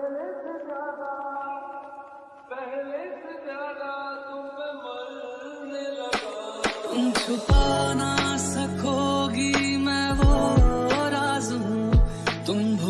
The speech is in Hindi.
तुम छुपा ना सकोगी मैं वो राज हूँ, तुम